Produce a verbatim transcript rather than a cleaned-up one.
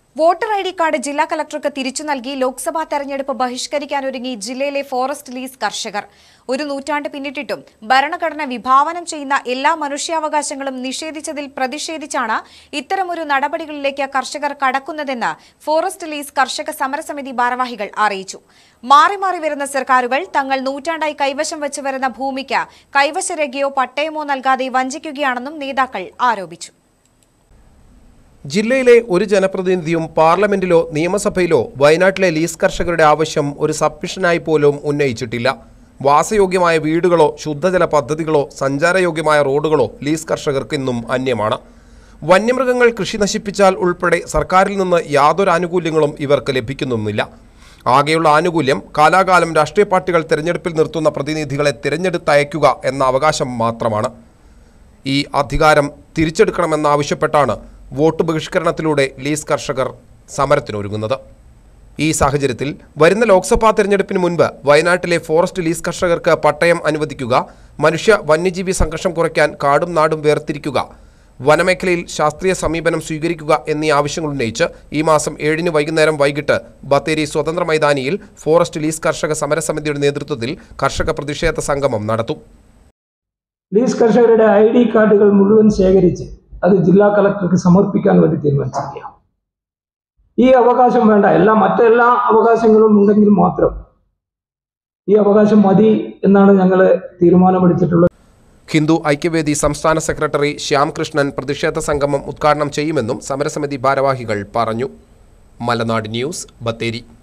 Voter I D card ജില്ലാ കളക്ടർക്ക് തിരിച്ചു നൽകി ലോക്സഭാ തെരഞ്ഞെടുപ്പ് ബഹിഷ്കരിക്കാനൊരുങ്ങി ജില്ലയിലെ ഫോറസ്റ്റ് ലീസ് കർഷകർ. ഒരു നൂറ്റാണ്ട് പിന്നിട്ടിട്ടും ഭരണഘടന വിഭാവനം ചെയ്യുന്ന എല്ലാ മനുഷ്യാവകാശങ്ങളും നിഷേധിച്ചതിൽ പ്രതിഷേധിച്ചാണ് ഇത്തരമൊരു നടപടികളിലേക്ക് കർഷകർ കടക്കുന്നതെന്ന് ഫോറസ്റ്റ് ലീസ് കർഷക സമരസമിതി ഭാരവാഹികൾ അറിയിച്ചു. മാറി മാറി വരുന്ന സർക്കാരുകൾ തങ്ങൾ നൂറ്റാണ്ടായി കൈവശം വെച്ച് വരുന്ന ഭൂമിക്ക് കൈവശരേഖയോ പട്ടയമോ നൽകാതെ വഞ്ചിക്കുകയാണെന്നും നേതാക്കൾ ആരോപിച്ചു. ജില്ലയിലെ ഒരു ജനപ്രതിനിധിയും പാർലമെന്റിലോ നിയമസഭയിലോ വയനാട്ടിലെ ലീസ് കർഷകരുടെ ആവശ്യം ഒരു സബ്മിഷനായി പോലും ഉന്നയിച്ചിട്ടില്ല. വാസയോഗ്യമായ വീടുകളോ ശുദ്ധജല പദ്ധതികളോ സഞ്ചാരയോഗ്യമായ റോഡുകളോ ലീസ് കർഷകർക്ക് ഇന്നും അന്യമാണ്. വന്യമൃഗങ്ങൾ കൃഷി നശിപ്പിച്ചാൽ ഉൾപ്പെടെ സർക്കാരിൽ നിന്ന് യാതൊരു ആനുകൂല്യങ്ങളും ഇവർക്ക് ലഭിക്കുന്നുമില്ല. ആകെയുള്ള ആനുകൂല്യം കാലാകാലം രാഷ്ട്രീയ പാർട്ടികൾ തെരഞ്ഞെടുപ്പിൽ നിർത്തുന്ന പ്രതിനിധികളെ തിരഞ്ഞെടുത്തയക്കുക എന്ന അവകാശം മാത്രമാണ്. ഈ അധികാരം തിരിച്ചെടുക്കണമെന്നാവശ്യപ്പെട്ടാണ് വോട്ട് ബഹിഷ്കരണത്തിലൂടെ ലീസ് കർഷകർ സമരത്തിനൊരുങ്ങുന്നത്. ഈ സാഹചര്യത്തിൽ വരുന്ന ലോക്സഭാ തെരഞ്ഞെടുപ്പിന് മുൻപ് വയനാട്ടിലെ ഫോറസ്റ്റ് ലീസ് കർഷകർക്ക് പട്ടയം അനുവദിക്കുക, മനുഷ്യ വന്യജീവി സംഘർഷം കുറയ്ക്കാൻ കാടും നാടും വേർതിരിക്കുക, വനമേഖലയിൽ ശാസ്ത്രീയ സമീപനം സ്വീകരിക്കുക എന്നീ ആവശ്യങ്ങൾ ഉന്നയിച്ച് ഈ മാസം ഏഴിന് വൈകുന്നേരം വൈകിട്ട് ബത്തേരി സ്വതന്ത്ര മൈതാനിയിൽ ഫോറസ്റ്റ് ലീസ് കർഷക സമരസമിതിയുടെ നേതൃത്വത്തിൽ കർഷക പ്രതിഷേധ സംഗമം നടത്തും. ലീസ് കർഷകരുടെ ഐ ഡി കാർഡുകൾ മുഴുവൻ ശേഖരിച്ച് അത് ജില്ലാ കളക്ടർക്ക് സമർപ്പിക്കാൻ വേണ്ടി തീരുമാനിച്ചിരിക്കുക. ഈ അവകാശം വേണ്ട, എല്ലാ മറ്റെല്ലാ അവകാശങ്ങളും ഉണ്ടെങ്കിൽ മാത്രം ഈ അവകാശം മതി എന്നാണ് ഞങ്ങൾ തീരുമാനമെടുത്തിട്ടുള്ളത്. ഹിന്ദു ഐക്യവേദി സംസ്ഥാന സെക്രട്ടറി ശ്യാംകൃഷ്ണൻ പ്രതിഷേധ സംഗമം ഉദ്ഘാടനം ചെയ്യുമെന്നും സമരസമിതി ഭാരവാഹികൾ പറഞ്ഞു. മലനാട് ന്യൂസ്, ബത്തേരി.